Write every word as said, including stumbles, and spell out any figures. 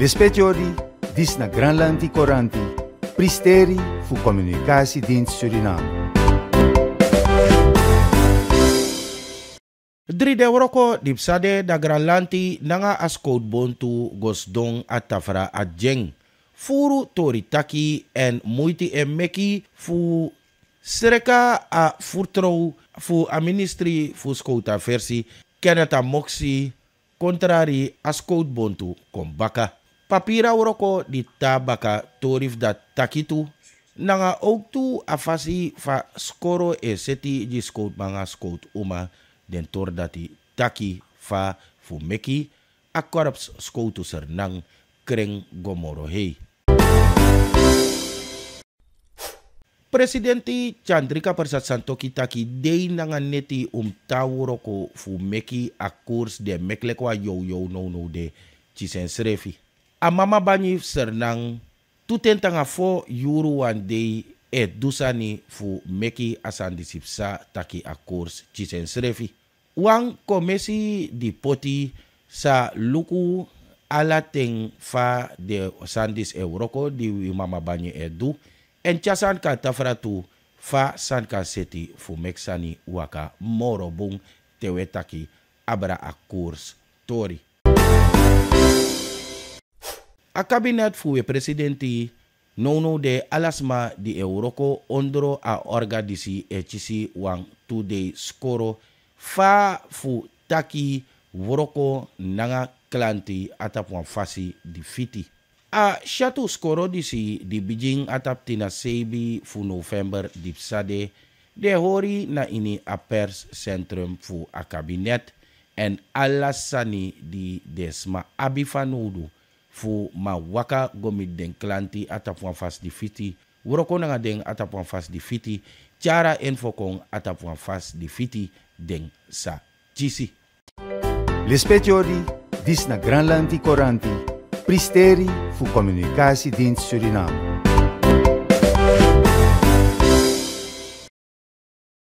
Lispetiori, dis na Granlandi Coranti, Pristeri fu Communicatiedienst Suriname. Drie de Euroko dipsade da Granlanti nanga askout bontu gosdong atafra adjeng. Furu toritaki en moeite en meki fu sereka a furtrouw fu a ministry fu skouta versi keneta moksi contrari askout bontu kombaka. Papira Euroko di tabaka torif da takitu nanga ook tu afasi fa skoro e seti di skout manga skout uma den tor dati taki fa fu meki a korps skoutu sernang kreng gomoro hei. Presidenti Chandrika Persat Santokhi taki dei nanga neti um tawuroko fu meki a koers de meklekwa yo yo no no de chisen srefi. A mama bani sernang tutentanga fo yuru wan dei e dusani fu meki asandisipsa taki a koers chisen srefi. Wang komesi di poti sa luku ala teng fa de sandis Euroko di mama bani edu en chasan ka tafratu fa san ka seti fu meksani waka morobung tewetaki abra a koers tori. A kabinet fu e presidenti nono de alasma di Euroko ondro a organisi e chisi wang tu de skoro fa fu taki woroko nanga klanti atap wan fasi di fiti. A shatu skoro disi di Beijing atap tina sebi fu November dipsade de hori na ini a pers centrum fu a kabinet en alasani di desma abifanudu fu ma waka gomit den klanti atap wan fas di fiti woroko nanga den atap wan fas di fiti chara enfokong atap wan fas di fiti den sa chisi. Lispetiori, dis na Granlandi Coranti, Pristeri fu Communicatiedienst Suriname.